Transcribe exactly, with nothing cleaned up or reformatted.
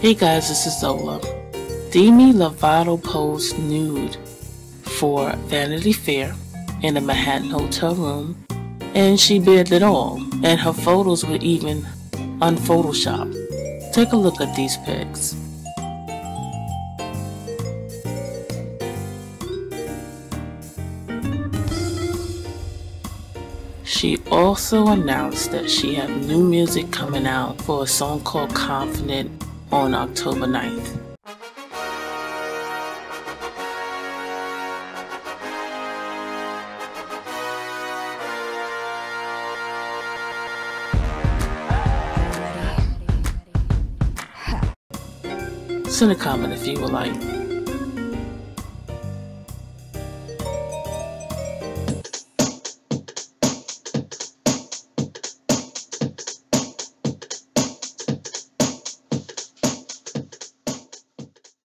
Hey guys, this is Zola. Demi Lovato posed nude for Vanity Fair in a Manhattan hotel room, and she bared it all, and her photos were even unphotoshopped. Take a look at these pics. She also announced that she has new music coming out for a song called Confident on October ninth. Send a comment if you would like.